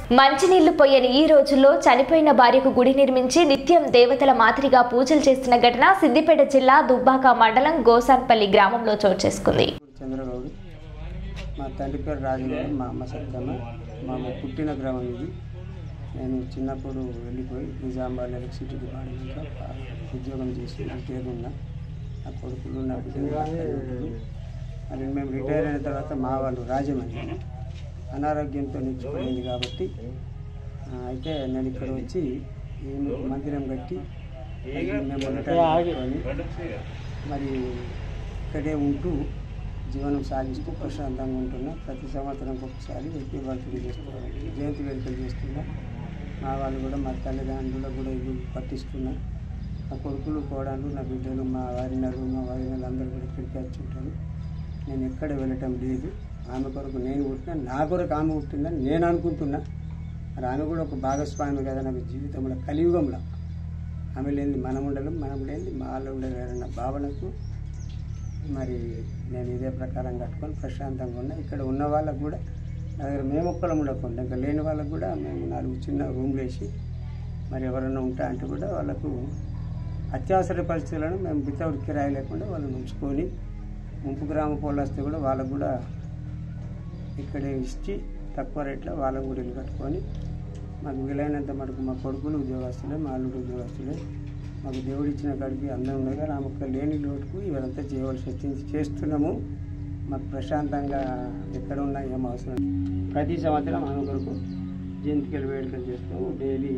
మంచినీళ్లు పోయని ఈ రోజుల్లో చనిపోయిన భార్యకు గుడి నిర్మించి నిత్యం దేవతల మాదిరిగా పూజలు చేస్తున్న ఘటన సిద్దిపేట జిల్లా దుబ్బాక మండలం గోసాన్పల్లి గ్రామంలో చోటు చేసుకుంది. చంద్రగౌడ్ మా తండ్రి పేరు రాజుగారు, మా అమ్మ సత్తమ్మ. మా పుట్టిన గ్రామం ఇది. నేను చిన్నప్పుడు వెళ్ళిపోయి నిజామాబాద్ ఎలక్ట్రిసిటీ డిపార్ట్మెంట్లో ఉద్యోగం చేసి రిటైర్ ఉన్నా. నా కొడుకులు నా బిడ్డలు. అది మేము రిటైర్ అయిన తర్వాత మా వాళ్ళు రాజమండ్రి అనారోగ్యంతో నిలిచిపోయింది కాబట్టి అయితే నేను ఇక్కడ వచ్చి మందిరం కట్టి మేము రిటైర్ మరి ఇక్కడే ఉంటూ జీవనం సాగిస్తూ ప్రశాంతంగా ఉంటున్నా. ప్రతి సంవత్సరం ఒకసారి హ్యాపీ బర్త్డే చేసుకోవాలి, జయంతి వేడుకలు చేస్తున్నా. మా వాళ్ళు కూడా మా తల్లిదండ్రులకు కూడా ఇల్లు పట్టిస్తున్నా. నా కొడుకులు కోడళ్ళు నా బిడ్డలు మా వారినలు అందరూ కూడా ఇక్కడికి వచ్చి ఉంటారు. నేను ఎక్కడ వెళ్ళటం లేదు. ఆమె కొరకు నేను పుట్టినా, నా కొరకు ఆమె పుట్టిందని నేను అనుకుంటున్నా. మరి ఆమె కూడా ఒక భాగస్వామి కదా నాకు జీవితంలో, కలియుగంలో. ఆమె లేనిది మనం ఉండలేం, మనం లేనిది మా వాళ్ళు ఉండలేరన్న భావనకు మరి నేను ఇదే ప్రకారం కట్టుకొని ప్రశాంతంగా ఉన్నా. ఇక్కడ ఉన్న వాళ్ళకు కూడా నా దగ్గర మేము ఒక్కరం ఉండకుండా, ఇంకా లేని వాళ్ళకు కూడా మేము 4 చిన్న రూమ్లు వేసి మరి ఎవరైనా ఉంటా అంటే కూడా వాళ్ళకు అత్యవసర పరిస్థితులను మేము వితౌట్ కిరాయి లేకుండా వాళ్ళని ఉంచుకొని, ముంపు గ్రామ పోలు వస్తే కూడా వాళ్ళకు కూడా ఇక్కడే ఇచ్చి తక్కువ రేట్లో వాళ్ళకు కూడా ఇల్లు కట్టుకొని మాకు వీలైనంత మటుకు మా కొడుకులు ఉద్యోగస్తులే, మా అల్లుడు ఉద్యోగస్తులే. మాకు దేవుడు ఇచ్చిన కాడికి అందం ఉండగా నా మొక్క లేని లోటుకు ఇవంతా చేయవలసి వచ్చింది, చేస్తున్నాము. మాకు ప్రశాంతంగా ఎక్కడ ఉన్నా ఏం అవసరం. ప్రతి సంవత్సరం ఆమె కొరకు జయంతికలు వేడుకలు చేస్తాము. డైలీ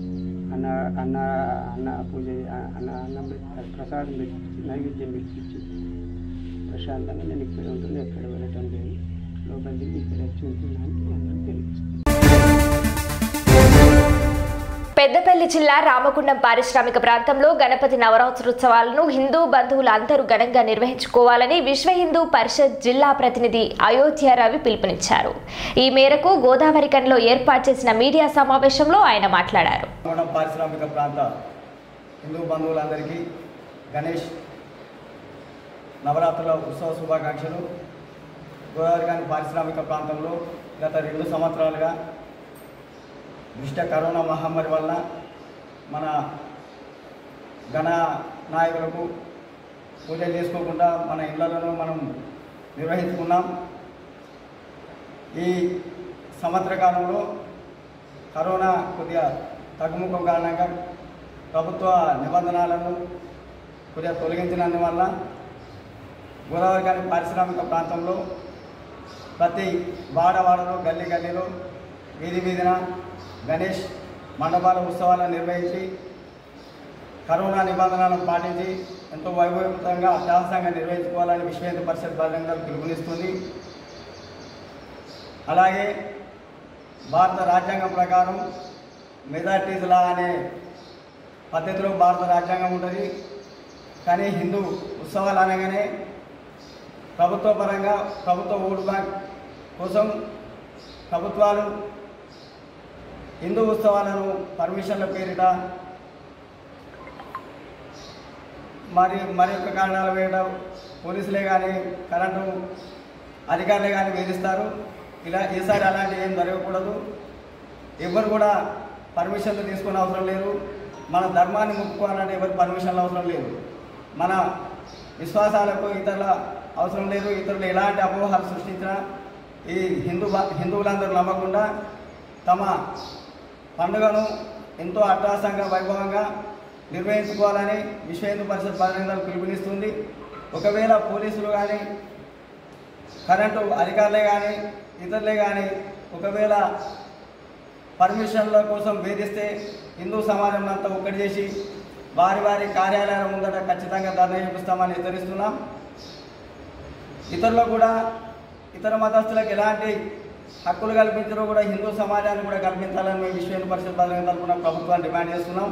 అన్న పూజ, అన్నం ప్రసాదం పెట్టించి, నైవేద్యం పెట్టించి ప్రశాంతంగా నేను ఇక్కడ ఉంటుంది, ఎక్కడ వెళ్ళటం లేదు. లోపలికి ఇక్కడ వచ్చి ఉంటున్నాను అందరూ తెలియజేస్తాను. పెద్దపల్లి జిల్లా రామగుండం పారిశ్రామిక ప్రాంతంలో గణపతి నవరాత్రోత్సవాలను హిందూ బంధువులు అందరూ ఘనంగా నిర్వహించుకోవాలని విశ్వ హిందూ పరిషత్ జిల్లా ప్రతినిధి అయోధ్య రవి పిలుపునిచ్చారు. ఈ మేరకు గోదావరికంలో ఏర్పాటు చేసిన మీడియా సమావేశంలో ఆయన మాట్లాడారు. పారిశ్రామిక ప్రాంత హిందూ బంధువులందరికీ గణేష్ నవరాత్రుల ఉత్సవ శుభాకాంక్షలు. గోదావరికాని పారిశ్రామిక ప్రాంతంలో గత 2 సంవత్సరాలుగా కరోనా మహమ్మారి వలన మన గణ నాయకులకు పూజలు చేసుకోకుండా మన ఇళ్లలో మనం నిర్వహించుకున్నాం. ఈ సంవత్సర కాలంలో కరోనా కొద్దిగా తగ్గుముఖం కారణంగా ప్రభుత్వ నిబంధనలను కొద్దిగా తొలగించినందువల్ల గోదావరికాని పారిశ్రామిక ప్రాంతంలో ప్రతి వాడవాడలో గల్లీలో వీధిన గణేష్ మండపాల ఉత్సవాలను నిర్వహించి కరోనా నిబంధనలను పాటించి ఎంతో వైభవంతంగా అత్యాసంగా నిర్వహించుకోవాలని విశ్వ హిందూ పరిషత్ బహిరంగ పిలుపునిస్తుంది. అలాగే భారత రాజ్యాంగం ప్రకారం మెజారిటీస్ లా అనే పద్ధతిలో భారత రాజ్యాంగం ఉంటుంది. కానీ హిందూ ఉత్సవాలు అనగానే ప్రభుత్వ పరంగా ప్రభుత్వ ఓటు బ్యాంక్ కోసం ప్రభుత్వాలు హిందూ ఉత్సవాలను పర్మిషన్ల పేరిట మరి యొక్క కారణాలు వేయడం, పోలీసులే కానీ కరెంటు అధికారులే కానీ వేధిస్తారు. ఈసారి అలాంటివి ఏం జరగకూడదు. ఎవరు కూడా పర్మిషన్లు తీసుకునే అవసరం లేదు. మన ధర్మాన్ని ముక్కుకోవాలంటే ఎవరు పర్మిషన్లు అవసరం లేదు. మన విశ్వాసాలకు ఇతరుల అవసరం లేదు. ఇతరులు ఎలాంటి అపోహలు సృష్టించినా ఈ హిందువులందరూ నమ్మకుండా తమ పండుగను ఎంతో అట్టహాసంగా వైభవంగా నిర్వహించుకోవాలని విశ్వ హిందూ పరిషత్ బహిరంగ పిలుపునిస్తుంది. ఒకవేళ పోలీసులు కానీ కరెంటు అధికారులే కానీ ఇతరులే కానీ ఒకవేళ పర్మిషన్ల కోసం వేధిస్తే హిందూ సమాజం అంతా ఒక్కటి చేసి వారి కార్యాలయాల ముందట ఖచ్చితంగా ధర్నా చేపిస్తామని హెచ్చరిస్తున్నాం. ఇతరులకు కూడా ఇతర మతస్థులకు ఎలాంటి హక్కులు కల్పించడం కూడా హిందూ సమాజాన్ని కూడా కల్పించాలని మేము విశ్వ హిందూ పరిషత్ బహిరంగ తరపున ప్రభుత్వాన్ని డిమాండ్ చేస్తున్నాం.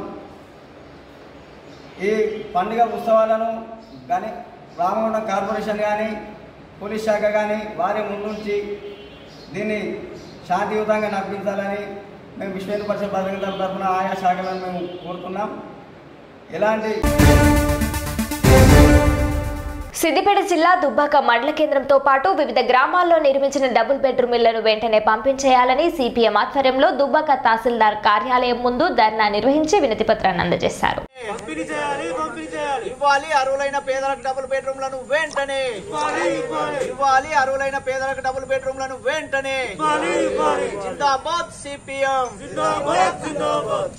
ఈ పండుగ ఉత్సవాలను కానీ రామగుండం కార్పొరేషన్ కానీ పోలీస్ శాఖ కానీ వారి ముందుంచి దీన్ని శాంతియుతంగా నడిపించాలని మేము విశ్వ హిందూ పరిషత్ బహిరంగ తరపున ఆయా శాఖలను మేము కోరుతున్నాం. ఎలాంటి సిద్దిపేట జిల్లా దుబ్బాక మండల కేంద్రంతో పాటు వివిధ గ్రామాల్లో నిర్మించిన డబుల్ బెడ్రూమ్ ఇళ్లను వెంటనే పంపించేయాలని సిపిఎం ఆధ్వర్యంలో దుబ్బాక తహసీల్దార్ కార్యాలయం ముందు ధర్నా నిర్వహించి వినతి పత్రాన్ని అందజేశారు. ఇవ్వాలి అర్హులైన పేదలకు డబుల్ బెడ్రూమ్లను వెంటనే ఇవ్వాలి అర్హులైన పేదలకు డబుల్ బెడ్రూమ్లను వెంటనే జిందాబాద్ సిపిఎం జిందాబాద్.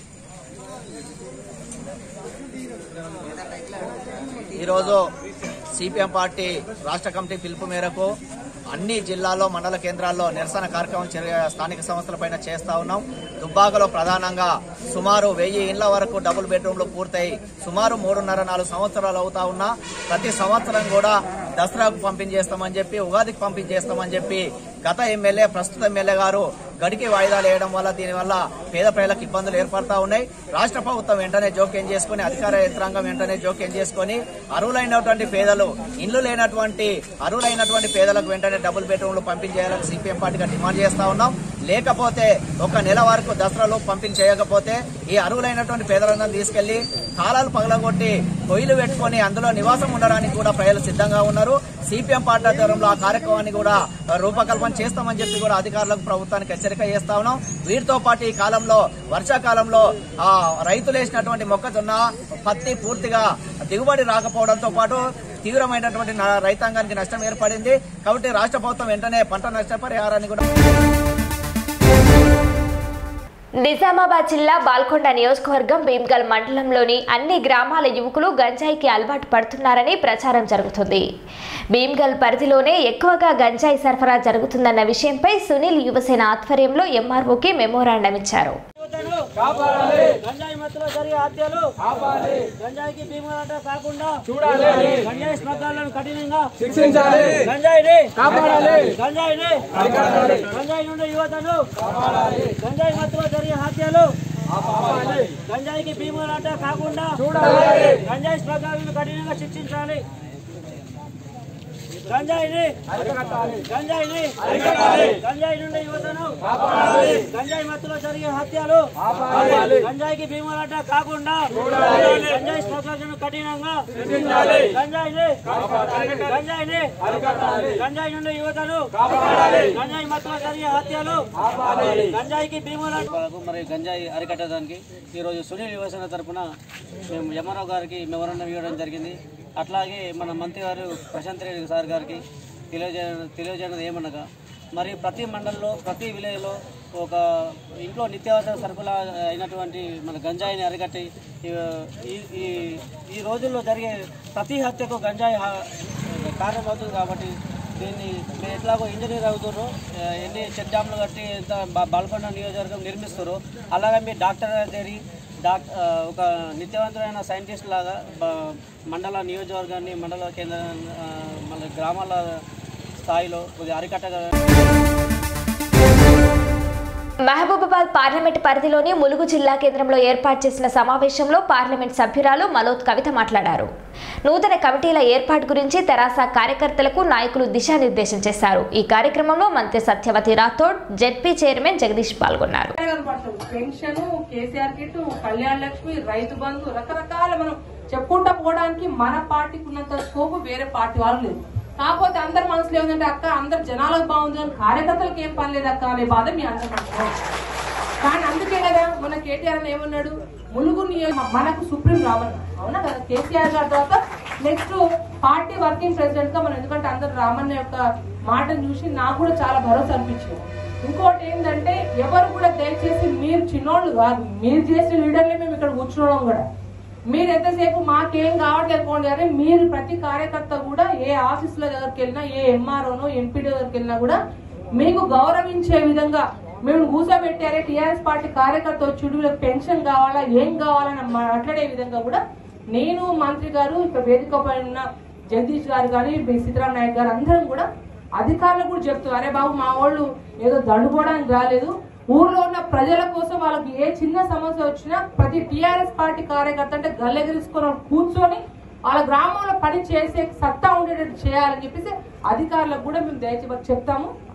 ఈరోజు సిపిఎం పార్టీ రాష్ట్ర కమిటీ పిలుపు మేరకు అన్ని జిల్లాల్లో మండల కేంద్రాల్లో నిరసన కార్యక్రమం స్థానిక సంస్థలపైన చేస్తా ఉన్నాం. దుబ్బాకలో ప్రధానంగా సుమారు 1000 ఇండ్ల వరకు డబుల్ బెడ్రూమ్లు పూర్తయి సుమారు 3.5-4 సంవత్సరాలు అవుతా ఉన్నా ప్రతి సంవత్సరం కూడా దసరాకు పంపించేస్తామని చెప్పి, ఉగాదికి పంపించేస్తామని చెప్పి గత ఎమ్మెల్యే, ప్రస్తుత ఎమ్మెల్యే గారు గడికి వాయిదాలు వేయడం వల్ల దీనివల్ల పేద ప్రజలకు ఇబ్బందులు ఏర్పడతా ఉన్నాయి. రాష్ట్ర ప్రభుత్వం వెంటనే జోక్యం చేసుకుని, అధికార యంత్రాంగం వెంటనే జోక్యం చేసుకుని అర్హులైనటువంటి పేదలు, ఇల్లు లేనటువంటి అర్హులైనటువంటి పేదలకు వెంటనే డబుల్ బెడ్రూమ్లు పంపించేయాలని సిపిఎం పార్టీగా డిమాండ్ చేస్తా ఉన్నాం. లేకపోతే 1 నెల వరకు దసరాలో పంపిణీ చేయకపోతే ఈ అర్హులైనటువంటి పేదలందరినీ తీసుకెళ్లి కాలాలు పగలగొట్టి పొయ్యిలు పెట్టుకుని అందులో నివాసం ఉండడానికి కూడా ప్రజలు సిద్ధంగా ఉన్నారు. సిపిఎం పార్టీ ఆధ్వర్యంలో ఆ కార్యక్రమాన్ని కూడా రూపకల్పన చేస్తామని చెప్పి కూడా అధికారులకు, ప్రభుత్వానికి హెచ్చరిక చేస్తా ఉన్నాం. వీటితో పాటు ఈ కాలంలో, వర్షాకాలంలో రైతులు వేసినటువంటి మొక్కజొన్న, పత్తి పూర్తిగా దిగుబడి రాకపోవడంతో పాటు తీవ్రమైనటువంటి రైతాంగానికి నష్టం ఏర్పడింది. కాబట్టి రాష్ట్ర ప్రభుత్వం వెంటనే పంట నష్టపరిహారాన్ని కూడా. నిజామాబాద్ జిల్లా బాల్కొండ నియోజకవర్గం భీమ్గల్ మండలంలోని అన్ని గ్రామాల యువకులు గంజాయికి అలవాటు పడుతున్నారని ప్రచారం జరుగుతుంది. భీమ్గల్ పరిధిలోనే ఎక్కువగా గంజాయి సరఫరా జరుగుతుందన్న విషయంపై సునీల్ యువసేన ఆధ్వర్యంలో ఎంఆర్ఓకి మెమోరాండం ఇచ్చారు. గంజాయి మత్తులో జరిగే హత్యలు గంజాయికి భీమలాట కాకుండా గంజాయి స్మగ్లర్లను కఠినంగా శిక్షించాలి. గంజాయిని గంజాయిని గంజాయి నుండి యువతను గంజాయి మత్తులో జరిగే హత్యలు గంజాయికి భీమలాట కాకుండా గంజాయి స్మగ్లర్లను కఠినంగా శిక్షించాలి. గంజాయిని గంజాయిని గంజాయి నుండి యువతను గంజాయి మత్తులో జరిగే హత్యలు గంజాయికి భీమలాట కాకుండా గంజాయి స్మగ్లర్లను కఠినంగా గంజాయిని గంజాయిని గంజాయి నుండి యువతను గంజాయి మత్తులో జరిగే హత్యలు గంజాయికి భీమలాట. మరి గంజాయి అరికట్టడానికి ఈరోజు సునీల్ యువసేన తరఫున మేము ఎంఆర్ఓ గారికి మెమోరాండం ఇవ్వడం జరిగింది. అట్లాగే మన మంత్రి గారు ప్రశాంత్ రెడ్డి సార్ గారికి తెలియజేయడం ఏమనగా, మరి ప్రతి మండలంలో, ప్రతి విలేజ్లో ఒక ఇంట్లో నిత్యావసర సరుకుల అయినటువంటి మన గంజాయిని అరికట్టి ఈ రోజుల్లో జరిగే ప్రతి హత్యకు గంజాయి కారణమవుతుంది. కాబట్టి దీన్ని మీరు ఎట్లాగో ఇంజనీర్ అవుతారో, ఎన్ని చెక్ డ్యామ్లు కట్టి ఎంత బాల్కొండ నియోజకవర్గం నిర్మిస్తారో అలాగే మీరు డాక్టర్ చేరి ఒక నిత్యవంతమైన సైంటిస్ట్ లాగా మండల నియోజకవర్గాన్ని, మండల కేంద్ర, మన గ్రామాల స్థాయిలో కొద్దిగా అరికట్టగా. మహబూబాబాద్ పార్లమెంట్ పరిధిలోని ములుగు జిల్లా కేంద్రంలో ఏర్పాటు చేసిన సమావేశంలో పార్లమెంట్ సభ్యురాలు మలోత్ కవిత మాట్లాడారు. నూతన కమిటీల ఏర్పాటు గురించి తెరాస కార్యకర్తలకు నాయకులు దిశానిర్దేశం చేశారు. ఈ కార్యక్రమంలో మంత్రి సత్యవతి రాథోడ్, జెడ్పీ చైర్మన్ జగదీష్ పాల్గొన్నారు. పెన్షన్, కేసీఆర్ కిట్, కళ్యాణ లక్ష్మి, రైతు బంధు, రకరకాల మనం చెప్పుకుంటా పోవడానికి మన పార్టీకి ఉన్నంత స్కోప్ వేరే పార్టీ వాళ్ళు లేదు. కాకపోతే అందరి మనసులో ఏముందంటే, అక్క అందరు జనాలకు బాగుంది కానీ కార్యకర్తలకు ఏం పని లేదు అక్క అనే బాధ మీ అందరూ. కానీ అందుకే కదా మన కేటీఆర్ ఏమన్నాడు, ములుగు మనకు సుప్రీం రామన్న, అవునా కదా. కేసీఆర్ గారి తర్వాత నెక్స్ట్ పార్టీ వర్కింగ్ ప్రెసిడెంట్ గా మనం, ఎందుకంటే అందరు రామన్న యొక్క మాటను చూసి నాకు కూడా చాలా భరోసా అనిపించింది. ఇంకోటి ఏంటంటే, ఎవరు కూడా దయచేసి మీరు చిన్నోళ్ళు కాదు, మీరు చేసిన లీడర్లే మేము ఇక్కడ కూర్చోవడం కూడా. మీరు ఎంతసేపు మాకేం కావట్లేదు పోండి, అరే మీరు ప్రతి కార్యకర్త కూడా ఏ ఆఫీసుల దగ్గరికి వెళ్ళినా, ఏ ఎంఆర్ఓనో ఎంపీడీ దగ్గరికి వెళ్ళినా కూడా మీకు గౌరవించే విధంగా మేము కూర్చోబెట్టారే టీఆర్ఎస్ పార్టీ కార్యకర్త వచ్చి వీళ్ళకి పెన్షన్ కావాలా, ఏం కావాలని మాట్లాడే విధంగా కూడా నేను, మంత్రి గారు, ఇక్కడ వేదిక పైన జగదీష్ గారు కానీ, సీతారాం నాయక్ గారు అందరం కూడా అధికారులు కూడా చెప్తారు, అరే బాబు మా వాళ్ళు ఏదో దండుకోవడానికి రాలేదు, ఊర్లో ఉన్న ప్రజల కోసం వాళ్ళకి ఏ చిన్న సమస్య వచ్చినా ప్రతి టీఆర్ఎస్ పార్టీ కార్యకర్త అంటే గల్లెగిరించుకొని కూర్చొని వాళ్ళ గ్రామంలో పని చేసే సత్తా ఉండేటట్టు చేయాలని చెప్పేసి అధికారులకు కూడా మేము దయచేసి చెప్తాము.